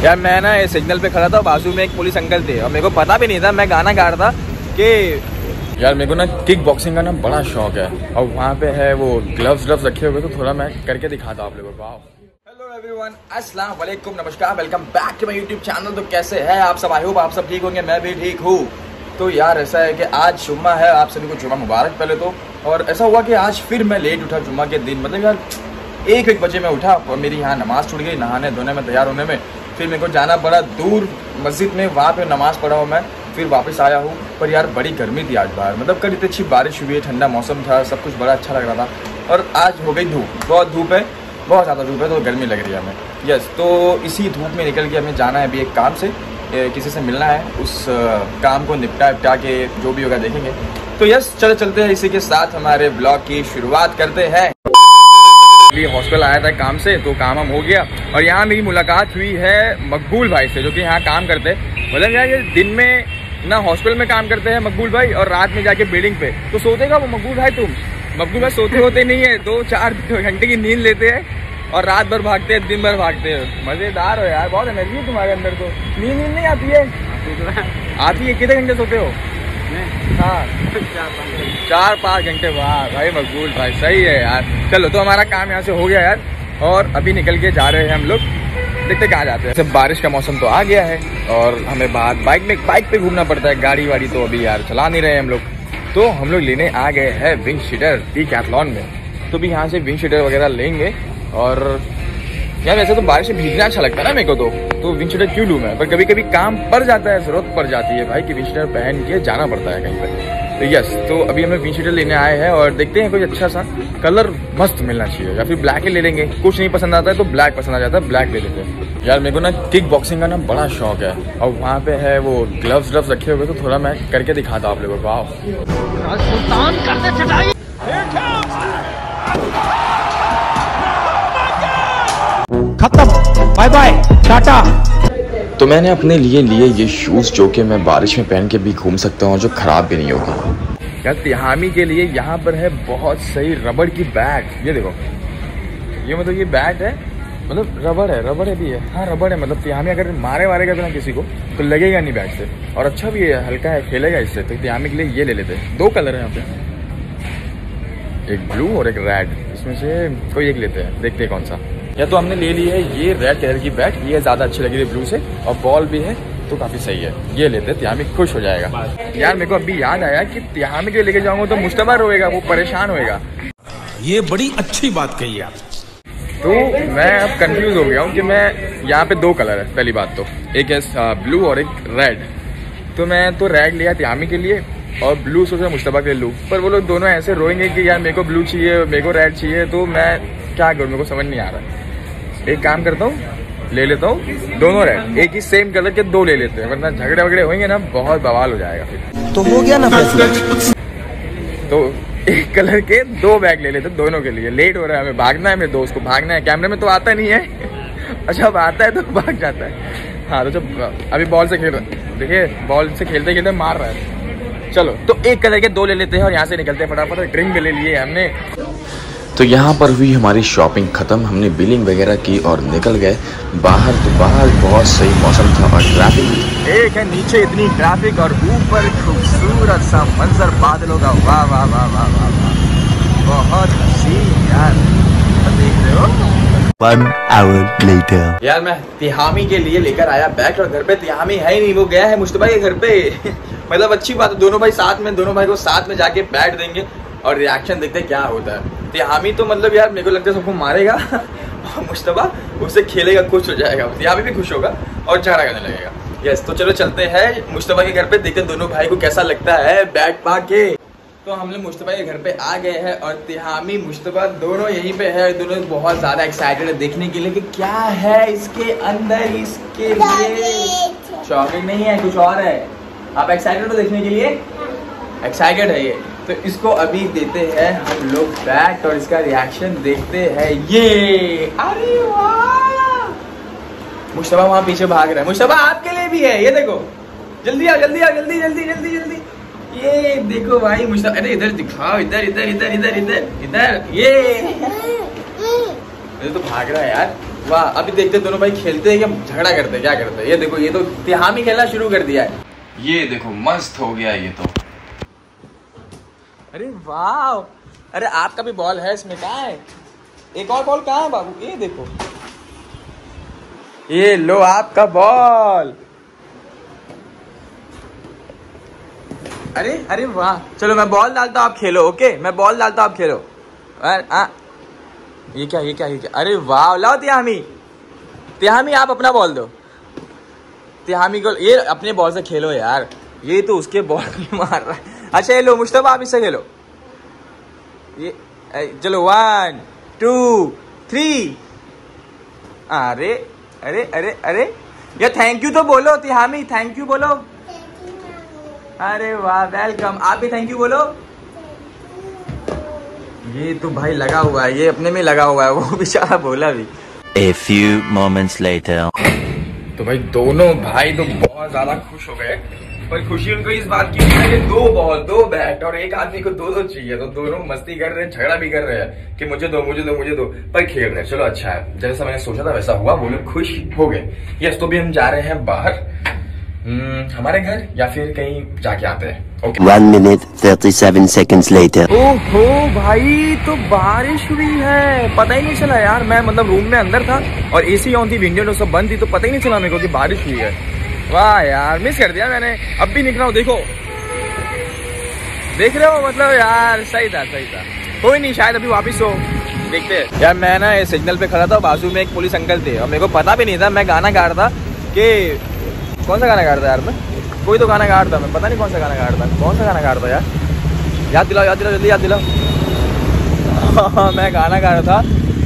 यार मैं ना ये सिग्नल पे खड़ा था, बाजू में एक पुलिस अंकल थे और मेरे को पता भी नहीं था, मैं गाना गा रहा था कि यार मेरे को ना किक बॉक्सिंग का ना बड़ा शौक है और वहाँ पे है वो ग्लव्स रखे हुए, तो थोड़ा मैं करके दिखाता हूँ आप लोगों को। हेलो एवरीवन, अस्सलाम वालेकुम, नमस्कार, welcome back to my YouTube channel. तो कैसे हैं आप सब? आई होप आप सब ठीक होंगे, मैं भी ठीक हूँ। तो यार ऐसा है कि आज जुम्मा है, आप सभी को जुम्मा मुबारक पहले तो। और ऐसा हुआ कि आज फिर मैं लेट उठा जुम्मा के दिन, मतलब यार 1 बजे मैं उठा और मेरी यहाँ नमाज़ छूट गई, नहाने धोने में तैयार होने में। फिर मेरे को जाना पड़ा दूर मस्जिद में, वहाँ पे नमाज़ पढ़ा हूँ मैं, फिर वापस आया हूँ। पर यार बड़ी गर्मी थी आज बाहर, मतलब कल इतनी अच्छी बारिश हुई है, ठंडा मौसम था, सब कुछ बड़ा अच्छा लग रहा था। और आज हो गई धूप, बहुत धूप है, बहुत ज़्यादा धूप है, तो गर्मी लग रही है हमें। यस, तो इसी धूप में निकल के हमें जाना है अभी एक काम से, किसी से मिलना है, उस काम को निपटा के जो भी होगा देखेंगे। तो यस, चलते हैं, इसी के साथ हमारे ब्लॉग की शुरुआत करते हैं। हॉस्टल आया था काम से, तो काम हम हो गया और यहाँ मेरी मुलाकात हुई है मकबूल भाई से, जो कि यहाँ काम करते हैं। मतलब यार ये दिन में ना हॉस्टल में काम करते हैं मकबूल भाई, और रात में जाके बिल्डिंग पे। तो सोतेगा वो मकबूल भाई? तुम मकबूल भाई सोते होते नहीं है, 2-4 घंटे की नींद लेते हैं और रात भर भागते हैं, दिन भर भागते हैं। मजेदार हो यार, बहुत एनर्जी है तुम्हारे अंदर। तो नींद नहीं आती है? आती है। कितने घंटे सोते हो? हाँ 4-5 घंटे। वाह भाई मकबूल भाई, सही है यार। चलो, तो हमारा काम यहाँ से हो गया यार, और अभी निकल के जा रहे हैं हम लोग, देखते कहाँ जाते हैं। जब बारिश का मौसम तो आ गया है और हमें बाहर बाइक पे घूमना पड़ता है, गाड़ी वाड़ी तो अभी यार चला नहीं रहे हम लोग। तो हम लोग लेने आ गए हैं विंग शीटर डिकैथलॉन में। तो भी यहाँ से विंग शीटर वगैरह लेंगे। और यार वैसे तो बारिश में भीगना अच्छा लगता है ना मेरे को, तो विंग शीटर क्यों लूँ मैं? पर कभी कभी काम पड़ जाता है, जरूरत पड़ जाती है भाई कि विंग शीटर पहन के जाना पड़ता है कहीं पर। तो यस, तो अभी हम लोग विंग शीटर लेने आए हैं और देखते हैं कोई अच्छा सा कलर मस्त मिलना चाहिए, या फिर ब्लैक ही ले लेंगे। कुछ नहीं पसंद आता है तो ब्लैक पसंद आ जाता है, ब्लैक ले लेते हैं। यार मेरे को ना किक बॉक्सिंग का ना बड़ा शौक है और वहाँ पे है वो ग्लव्स रखे हुए, तो थोड़ा मैं करके दिखाता हूँ आप लोगों को। खत्म, बाय बाय, टाटा। तो मैंने अपने लिए ये शूज़, जो कि मैं बारिश में पहन के भी घूम सकता हूँ और जो ख़राब भी नहीं होगा। यार तिहामी के लिए यहाँ पर है बहुत सही रबड़ की बैट। ये देखो, ये मतलब ये बैट है, मतलब रबड़ है भी है। हाँ रबड़ है, मतलब तिहामी अगर मारेगा तो ना किसी को तो लगेगा नहीं बैट से, और अच्छा भी है, हल्का है, खेलेगा इससे। तो तिहामी के लिए ये ले लेते हैं। 2 कलर है यहाँ पे, एक ब्लू और एक रेड, इसमें से कोई एक लेते हैं, देखते हैं कौन सा। या तो हमने ले ली है ये रेड कलर की बैट, ये ज़्यादा अच्छी लगी थी ब्लू से, और बॉल भी है तो काफ़ी सही है, ये लेते हैं। तिहामी खुश हो जाएगा। यार मेरे को अभी याद आया कि तिहामी के लेके जाऊंगा तो मुश्तबा रोएगा, वो परेशान होएगा। ये बड़ी अच्छी बात कही आप। तो मैं अब कंफ्यूज हो गया हूँ कि मैं यहाँ पे 2 कलर है, पहली बात तो एक है ब्लू और एक रेड। तो मैं तो रेड लिया तिहामी के लिए और ब्लू सोचा मुश्तबा के लिए लूँ, पर वो लोग दोनों ऐसे रोएंगे कि यार मेरे को ब्लू चाहिए, मेरे को रेड चाहिए। तो मैं क्या करूँ, मेरे को समझ नहीं आ रहा। एक काम करता हूँ, ले लेता हूँ दोनों रेड, एक ही सेम कलर के 2 ले लेते हैं, वरना झगड़े वगड़े होंगे ना, बहुत बवाल हो जाएगा फिर। तो हो गया ना फैसला। तो एक कलर के 2 बैग ले लेते दोनों के लिए। लेट हो रहा है, हमें भागना है, मेरे दोस्त को भागना है। कैमरे में तो आता नहीं है अच्छा अब आता है तो भाग जाता है। हाँ तो जब अभी बॉल से खेल रहा है, देखिए बॉल से खेलते खेलते मार रहा है। चलो, तो एक कलर के 2 ले लेते हैं और यहाँ से निकलते हैं फटाफट। ड्रिंक भी ले लिए हमने। तो यहाँ पर हुई हमारी शॉपिंग ख़त्म, हमने बिलिंग वगैरह की और निकल गए बाहर। तो बाहर बहुत सही मौसम था और ट्रैफिक भी। एक है नीचे इतनी ट्रैफिक और ऊपर खूबसूरत सा मंजर बादलों का। वाह वाह वाह वाह वाह वाह, बहुत हसीन यार, देख रहे हो। 1 hour later। यार मैं तिहामी के लिए लेकर आया बैग और घर पे तिहामी है ही नहीं, वो गया है मुश्तबा के घर पे मतलब अच्छी बात है, दोनों भाई साथ में, दोनों भाई को साथ में जाके बैठ देंगे और रिएक्शन देखते क्या होता है। तिहामी तो मतलब यार मेरे को लगता है सबको मारेगा और मुश्तबा उससे खेलेगा, खुश हो जाएगा, तिहामी भी खुश होगा और झगड़ा करने लगेगा। यस, तो चलो चलते हैं मुश्तबा के घर पे, देखते दोनों भाई को कैसा लगता है बैट पा के। तो हम लोग मुश्तबा के घर पे आ गए हैं और तिहामी मुश्तबा दोनों यहीं पे है। दोनों बहुत ज्यादा एक्साइटेड है देखने के लिए कि क्या है इसके अंदर। इसके लिए चॉकलेट नहीं है, कुछ और है। आप एक्साइटेड हो देखने के लिए? एक्साइटेड है ये। तो इसको अभी देते हैं हम लोग बैट और इसका रिएक्शन देखते हैं। ये अरे वाह, मुश्तबा वहाँ पीछे भाग रहा है। मुश्तबा आपके लिए भी है, ये देखो, जल्दी आओ, जल्दी आओ, जल्दी जल्दी जल्दी जल्दी। ये देखो भाई मुश्तबा, अरे इधर दिखाओ, इधर इधर इधर इधर इधर इधर, ये तो भाग रहा है यार। वाह, अभी देखते दोनों भाई खेलते हैं कि झगड़ा करते हैं, क्या करते हैं। ये देखो, ये तो तिहामी खेलना शुरू कर दिया है। ये देखो मस्त हो गया ये तो। अरे वाह, अरे आपका भी बॉल है इसमें, कहाँ है? एक और बॉल कहाँ है बाबू? ये देखो, ये लो आपका बॉल। अरे अरे वाह, चलो मैं बॉल डालता हूँ, आप खेलो। ओके, मैं बॉल डालता हूँ, आप खेलो। ये क्या, ये क्या, ये क्या? अरे वाह, लाओ तिहामी, तिहामी आप अपना बॉल दो। तिहामी को ये अपने बॉल से खेलो यार, ये तो उसके बॉल में मार रहा है। अच्छा ये लो मुश्तबा, आप इससे खेलो। ये चलो 1 2 3। अरे अरे अरे अरे, ये थैंक यू तो बोलो तिहामी, थैंक यू बोलो। अरे वाह, वेलकम। आप भी थैंक यू बोलो। ये तो भाई लगा हुआ है, ये अपने में लगा हुआ है, वो बेचारा बोला भी। A few moments later. तो भाई दोनों भाई तो बहुत ज्यादा खुश हो गए, पर खुशी उनको इस बात की है कि 2 बॉल 2 बैट और एक आदमी को 2 चाहिए। तो दोनों मस्ती कर रहे हैं, झगड़ा भी कर रहे हैं कि मुझे दो मुझे दो मुझे दो, पर खेल रहे हैं। चलो अच्छा है, जैसा मैंने सोचा था वैसा हुआ, वो लोग खुश हो गए। यस, तो भी हम जा रहे हैं बाहर, हमारे घर या फिर कहीं जाके आते हैं। Okay. 1 minute 37 seconds later. ओहो भाई, तो बारिश हुई है, पता ही नहीं चला यार। मैं मतलब रूम में अंदर था और एसी ऑन थी, विंडो सब बंद थी, तो पता ही नहीं चला मेरे को कि बारिश हुई है। वाह यार, मिस कर दिया मैंने। अब भी निकला हूँ, देखो देख रहे हो, मतलब यार सही था, सही था। कोई नहीं, शायद अभी वापिस हो, देखते हैं। यार मैं ना सिग्नल पे खड़ा था, बाजू में एक पुलिस अंकल थे और मेरे को पता भी नहीं था। मैं गाना गा रहा था कि कौन सा गाना गा रहा था यार, मैं कोई तो गाना गा रहा था, मैं पता नहीं कौन सा गाना गा रहा था। कौन सा गाना गा रहा था यार, याद दिलाओ जल्दी याद दिलाओ। मैं गाना गा रहा था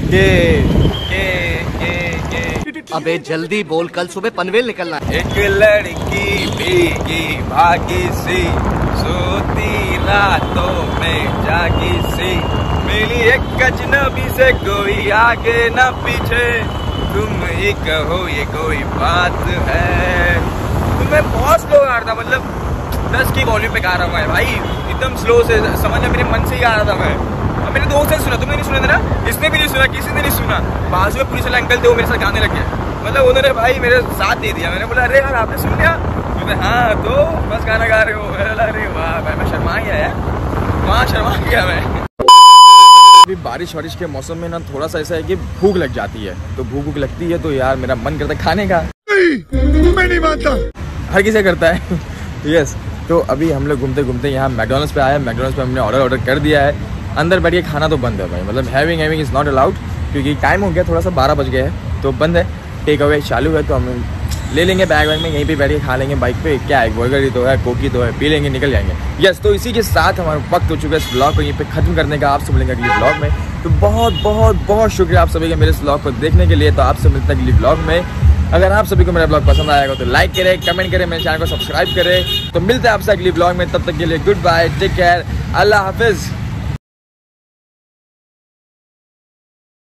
के अबे जल्दी बोल, कल सुबह पनवेल निकलना है। एक लड़की भीगी भागी सी, सोती रातों में जागी सी, मिली एक अजनबी से, कोई आगे न पीछे, तुम ही कहो ये कोई बात है। मैं बहुत स्लो गा रहा था, मतलब 10 की वॉल्यूम पे गा रहा हूँ भाई, एकदम स्लो से, समझ मेरे मन से ही गा रहा था मैं। अब मेरे दोस्त ने सुना, तुमने नहीं सुना था ना, इसने भी नहीं सुना, किसी ने नहीं सुना। बाजू में पुलिस वाले अंकल थे, वो मेरे साथ गाने लग गए, मतलब उन्होंने भाई मेरे साथ दे दिया। मैंने बोला अरे यार आपने सुन लिया? तो हाँ, तो बस गाना गा रहे हो। अरे वाह भाई, मैं शर्मा गया यार, वहाँ शर्मा गया मैं। अभी बारिश वारिश के मौसम में ना थोड़ा सा ऐसा है कि भूख लग जाती है, तो भूख लगती है तो यार मेरा मन करता है खाने का। मैं नहीं मानता, हर किसी करता है। यस, तो अभी हम लोग घूमते घूमते यहाँ मैकडॉनल्ड्स पे आए। मैकडॉनल्ड्स पे हमने ऑर्डर कर दिया है। अंदर बैठ के खाना तो बंद है भाई, मतलब हैविंग इज़ नॉट अलाउड, क्योंकि टाइम हो गया थोड़ा सा, 12 बज गए हैं, तो बंद है। टेक अवे चालू है, तो हम ले लेंगे बैग वैग में, यहीं पे बैठ के खा लेंगे बाइक पे। क्या है, बर्गर ही तो है, कोकी तो है, पी लेंगे, निकल जाएंगे। यस, तो इसी के साथ हमारा वक्त हो चुका है इस ब्लॉग को यहीं पे खत्म करने का। आपसे मिलेंगे अगले ब्लॉग में, तो बहुत बहुत बहुत शुक्रिया आप सभी का मेरे इस ब्लॉग को देखने के लिए। तो आपसे मिलते हैं अगले ब्लॉग में। अगर आप सभी को मेरा ब्लॉग पसंद आएगा तो लाइक करें, कमेंट करें, मेरे चैनल को सब्सक्राइब करें। तो मिलते हैं आपसे अगली ब्लॉग में, तब तक के लिए गुड बाय, टेक केयर, अल्लाह हाफिज।